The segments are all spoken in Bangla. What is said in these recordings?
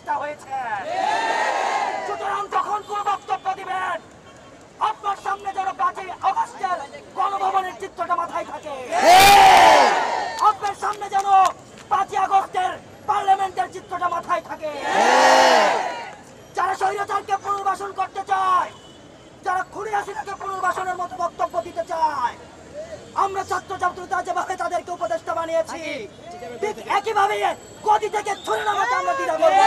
উপদেষ্টা হয়েছে। সুতরাং যখন কোন বক্তব্য দিবেন আপনার সামনে যেন 5ই আগস্টের গণভবনের চিত্রটা মাথায় থাকে, আপনার সামনে যেন 5ই আগস্টের পার্লামেন্টের চিত্রটা মাথায় থাকে। যারা স্বৈরাচারকে পুনর্বাসন করতে চায়, যারা খুনি হাসিনাকে পুনর্বাসনের মতো বক্তব্য দিতে চায়, আমরা ছাত্র ছাত্রীরা যেভাবে তাদেরকে উপদেষ্টা বানিয়েছি ঠিক একইভাবে গদি থেকে ছুড়ে নামাতে আমরা দ্বিধা করব।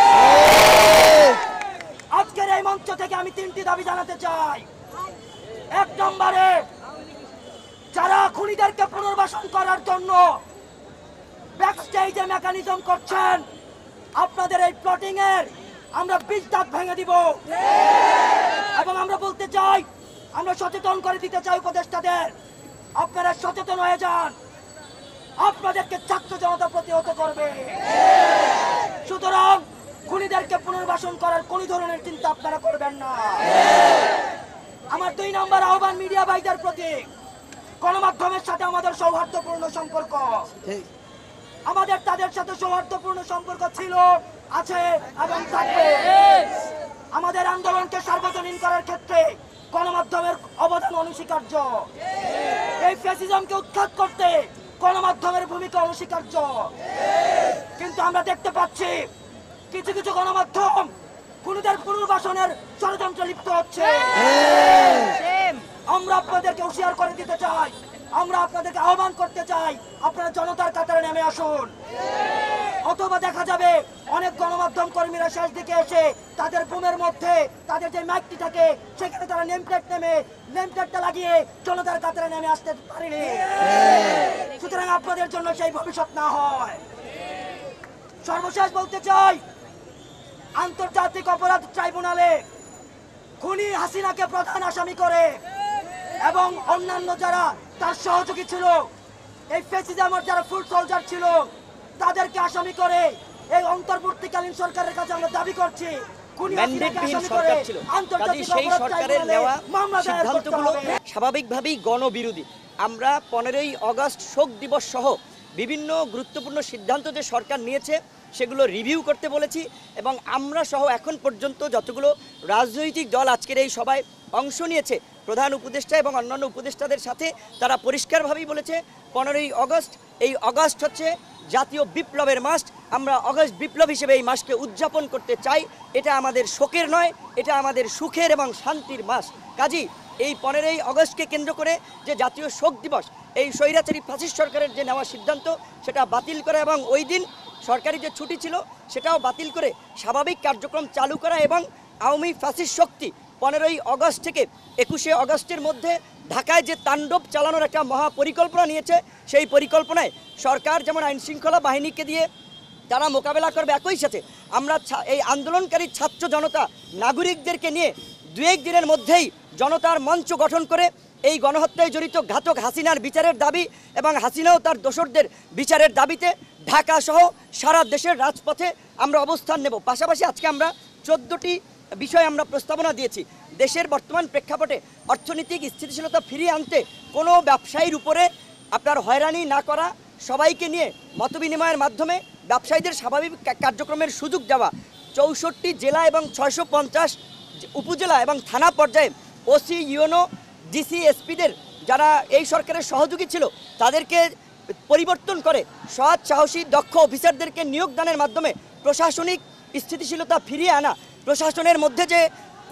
আজকের এই মঞ্চ থেকে আমি 3টি দাবি জানাতে চাই। 1 নম্বরে, যারা খুনিদেরকে পুনর্বাসন করার জন্য ব্যাকস্টেজে মেকানিজম করছেন, আপনাদের এই প্লটিং এর আমরা 20 দাঁত ভেঙে দিব। এবং আমরা বলতে চাই, আমরা সচেতন করে দিতে চাই উপদেষ্টাদের, আপনারা সচেতন হয়ে যান, আপনাদেরকে ছাত্র জনতা প্রতিহত করবে। সুতরাং খুনিদেরকে পুনর্বাসন করার কোন ধরনের চিন্তা আপনারা করবেন না। আমার 2 নম্বর আহ্বান মিডিয়া ভাইদের প্রতি, গণমাধ্যমের সাথে আমাদের সৌহার্দ্যপূর্ণ সম্পর্ক, আমাদের তাদের সাথে সৌহার্দ্যপূর্ণ সম্পর্ক ছিল, আছে এবং থাকবে। আমাদের আন্দোলনকে সার্বজনীন করার ক্ষেত্রে গণমাধ্যমের অবদান অনস্বীকার্য। এই ফ্যাসিজমকে উৎখাত করতে গণমাধ্যমের ভূমিকা অনস্বীকার্য। কিন্তু আমরা দেখতে পাচ্ছি কিছু কিছু গণমাধ্যম খুনিদের পুনর্বাসনের ষড়যন্ত্রে লিপ্ত হচ্ছে। আমরা আপনাদেরকে হুঁশিয়ার করে দিতে চাই, আমরা আপনাদেরকে আহ্বান করতে চাই, আপনারা জনতার কাতারে নেমে আসুন। অথবা দেখা যাবে অনেক গণমাধ্যম কর্মীরা শেষ দিকে এসে তাদের বুমের মধ্যে তাদের যে মাইকটি থাকে সেখানে তারা নেমপ্লেটটা লাগিয়ে জনতার কাতারে নেমে আসতে পারেনি। সুতরাং আপনাদের জন্য সেই ভবিষ্যৎ না হয়। সর্বশেষ বলতে চাই, আন্তর্জাতিক অপরাধ ট্রাইব্যুনালে খুনি হাসিনাকে প্রধান আসামি করে এবং অন্যান্য যারা তার সহযোগী ছিল, এই ফ্যাসিজমের যারা ফুড সোলজার ছিল, তাদেরকে আসামি করে এই অন্তর্বর্তীকালীন সরকারের কাছে আমরা দাবি করছি স্বাভাবিকভাবেই গণবিরোধী। আমরা 15ই আগস্ট শোক দিবস সহ বিভিন্ন গুরুত্বপূর্ণ সিদ্ধান্ত যে সরকার নিয়েছে সেগুলো রিভিউ করতে বলেছি এবং আমরা সহ এখন পর্যন্ত যতগুলো রাজনৈতিক দল আজকের এই সভায় অংশ নিয়েছে, প্রধান উপদেষ্টা এবং অন্যান্য উপদেষ্টাদের সাথে তারা পরিষ্কারভাবেই বলেছে 15ই আগস্ট, এই আগস্ট হচ্ছে জাতীয় বিপ্লবের মাস। আমরা আগস্ট বিপ্লব হিসেবে এই মাসকে উদযাপন করতে চাই। এটা আমাদের শোকের নয়, এটা আমাদের সুখের এবং শান্তির মাস। কাজী এই 15ই আগস্টকে কেন্দ্র করে যে জাতীয় শোক দিবস, এই স্বৈরাচারী ফ্যাসিস্ট সরকারের যে নেওয়া সিদ্ধান্ত সেটা বাতিল করা এবং ওই দিন সরকারি যে ছুটি ছিল সেটাও বাতিল করে স্বাভাবিক কার্যক্রম চালু করা এবং আওয়ামী ফ্যাসিস্ট শক্তি 15ই আগস্ট থেকে 21শে আগস্টের মধ্যে ঢাকায় যে তাণ্ডব চালানোর একটা মহাপরিকল্পনা নিয়েছে, সেই পরিকল্পনায় সরকার যেমন আইনশৃঙ্খলা বাহিনীকে দিয়ে তারা মোকাবেলা করবে, একই সাথে আমরা এই আন্দোলনকারী ছাত্র জনতা নাগরিকদেরকে নিয়ে 2-1 দিনের মধ্যেই জনতার মঞ্চ গঠন করে এই গণহত্যায় জড়িত ঘাতক হাসিনার বিচারের দাবি এবং হাসিনাও তার দোসরদের বিচারের দাবিতে ঢাকা সহ সারা দেশের রাজপথে আমরা অবস্থান নেব। পাশাপাশি আজকে আমরা 14টি বিষয় আমরা প্রস্তাবনা দিয়েছি। দেশের বর্তমান প্রেক্ষাপটে অর্থনৈতিক স্থিতিশীলতা ফিরিয়ে আনতে কোনো ব্যবসায়ীর উপরে আপনার হয়রানি না করা, সবাইকে নিয়ে মতবিনিময়ের মাধ্যমে ব্যবসায়ীদের স্বাভাবিক কার্যক্রমের সুযোগ দেওয়া, 64টি জেলা এবং 650 উপজেলা এবং থানা পর্যায়ে ওসি, ইউএনও, ডিসি, এসপিদের যারা এই সরকারের সহযোগী ছিল তাদেরকে পরিবর্তন করে সৎ, সাহসী, দক্ষ অফিসারদেরকে নিয়োগদানের মাধ্যমে প্রশাসনিক স্থিতিশীলতা ফিরিয়ে আনা, প্রশাসনের মধ্যে যে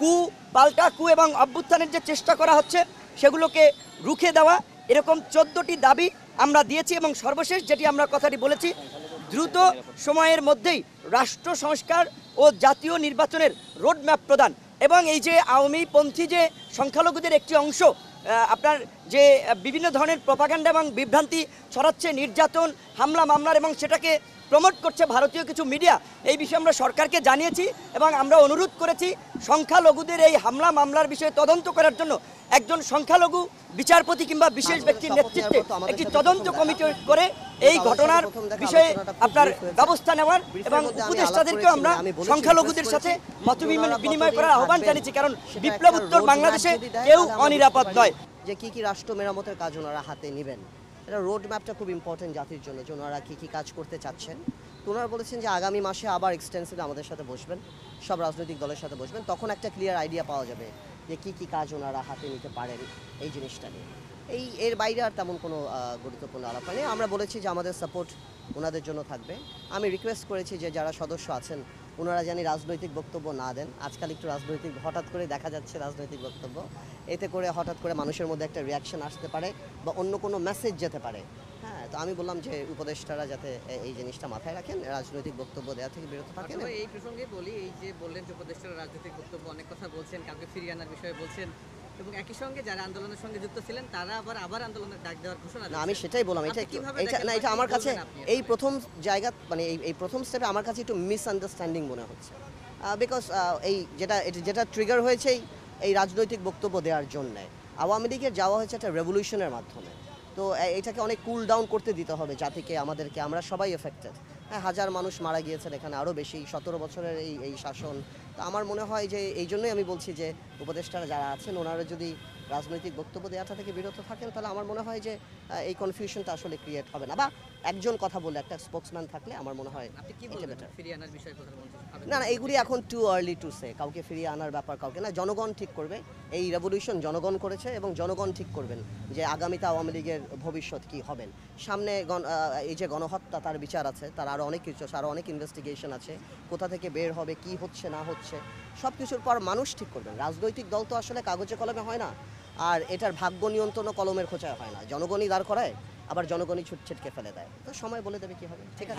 পাল্টা কু এবং অভ্যুত্থানের যে চেষ্টা করা হচ্ছে সেগুলোকে রুখে দেওয়া, এরকম 14টি দাবি আমরা দিয়েছি। এবং সর্বশেষ যেটি আমরা কথাটি বলেছি, দ্রুত সময়ের মধ্যেই রাষ্ট্র সংস্কার ও জাতীয় নির্বাচনের রোডম্যাপ প্রদান এবং এই যে আওয়ামীপন্থী যে সংখ্যালঘুদের একটি অংশ আপনার যে বিভিন্ন ধরনের প্রপাগান্ডা এবং বিভ্রান্তি ছড়াচ্ছে, নির্যাতন, হামলা মামলার এবং সেটাকে প্রমোট করছে ভারতীয় কিছু মিডিয়া, এই বিষয়ে আমরা সরকারকে জানিয়েছি এবং আমরা অনুরোধ করেছি সংখ্যালঘুদের এই হামলা মামলার বিষয়ে তদন্ত করার জন্য একজন সংখ্যালঘু বিচারপতি কিংবা বিশেষ ব্যক্তির নেতৃত্বে একটি তদন্ত কমিটি করে এই ঘটনার বিষয়ে আপনার ব্যবস্থা নেওয়ার এবং উপদেষ্টাদেরকেও আমরা সংখ্যালঘুদের সাথে মত বিনিময় করার আহ্বান জানিয়েছি, কারণ বিপ্লব উত্তর বাংলাদেশে কেউ অনিরাপদ নয়। যে কি কি রাষ্ট্র মেরামতের কাজ ওনারা হাতে নেবেন, এটা রোড ম্যাপটা খুব ইম্পর্টেন্ট জাতির জন্য, যে ওনারা কী কী কাজ করতে চাচ্ছেন। তো ওনারা বলেছেন যে আগামী মাসে আবার এক্সটেন্সিভ আমাদের সাথে বসবেন, সব রাজনৈতিক দলের সাথে বসবেন, তখন একটা ক্লিয়ার আইডিয়া পাওয়া যাবে যে কী কাজ ওনারা হাতে নিতে পারেন এই জিনিসটা নিয়ে। এর বাইরে আর তেমন কোনো গুরুত্বপূর্ণ আলাপ হয়নি। আমরা বলেছি যে আমাদের সাপোর্ট ওনাদের জন্য থাকবে। আমি রিকোয়েস্ট করেছি যে যারা সদস্য আছেন ওনারা জানি রাজনৈতিক বক্তব্য না দেন। আজকাল একটু রাজনৈতিক হঠাৎ করে দেখা যাচ্ছে রাজনৈতিক বক্তব্য, এতে করে হঠাৎ করে মানুষের মধ্যে একটা রিয়াকশন আসতে পারে বা অন্য কোনো মেসেজ যেতে পারে। হ্যাঁ, তো আমি বললাম যে উপদেষ্টারা যাতে এই জিনিসটা মাথায় রাখেন, রাজনৈতিক বক্তব্য দেওয়া থেকে বিরত থাকেন। এই প্রসঙ্গে বলি, এই যে বললেন যে উপদেষ্টারা রাজনৈতিক বক্তব্য অনেক কথা বলছেন, কাউকে ফিরিয়ে আনার বিষয়ে বলছেন, এবং একই সঙ্গে যারা আন্দোলনের সঙ্গে যুক্ত ছিলেন তারা আবার আন্দোলনের ডাক দেওয়ার ঘোষণা না, আমি সেটাই বললাম, এটা আমার কাছে এই প্রথম জায়গা, মানে এই প্রথম স্টেপে আমার কাছে একটু মিসআন্ডারস্ট্যান্ডিং মনে হচ্ছে, বিকজ এই যেটা ট্রিগার হয়েছে এই রাজনৈতিক বক্তব্য দেওয়ার জন্যে আওয়ামী লীগের যাওয়া হয়েছে একটা রেভলিউশনের মাধ্যমে। তো এটাকে অনেক কুল ডাউন করতে দিতে হবে জাতিকে, আমাদেরকে, আমরা সবাই এফেক্টেড। হ্যাঁ, হাজার মানুষ মারা গিয়েছেন এখানে, আরও বেশি 17 বছরের এই শাসন। তো আমার মনে হয় যে এই জন্যই আমি বলছি যে উপদেষ্টারা যারা আছেন ওনারা যদি রাজনৈতিক বক্তব্য দেওয়াটা থেকে বিরত থাকেন তাহলে আমার মনে হয় যে এই কনফিউশনটা আসলে ক্রিয়েট হবে না, বা একজন কথা বলে একটা স্পোক্সম্যান থাকলে আমার মনে হয় আপনি কি এটা বলবেন better। ফিরিয়ে আনার বিষয়ে কথা বলছেন? না, এগুলি এখন টু আর্লি টু সে, কাউকে ফিরিয়ে আনার ব্যাপার কাউকে না, জনগণ ঠিক করবে। এই রেভলিউশন জনগণ করেছে এবং জনগণ ঠিক করবেন যে আগামীতে আওয়ামী লীগের ভবিষ্যৎ কী হবেন। সামনে এই যে গণহত্যা, তার বিচার আছে, তার আরও অনেক কিছু, আরও অনেক ইনভেস্টিগেশন আছে, কোথা থেকে বের হবে, কি হচ্ছে না হচ্ছে, সব কিছুর পর মানুষ ঠিক করবেন। রাজনৈতিক দল তো আসলে কাগজে কলমে হয় না, আর এটার ভাগ্য নিয়ন্ত্রণও কলমের খোঁচায় হয় না, জনগণই দাঁড় করায়, আবার জনগণই ছিটকে ফেলে দেয়। তো সময় বলে দেবে কি হবে, ঠিক আছে।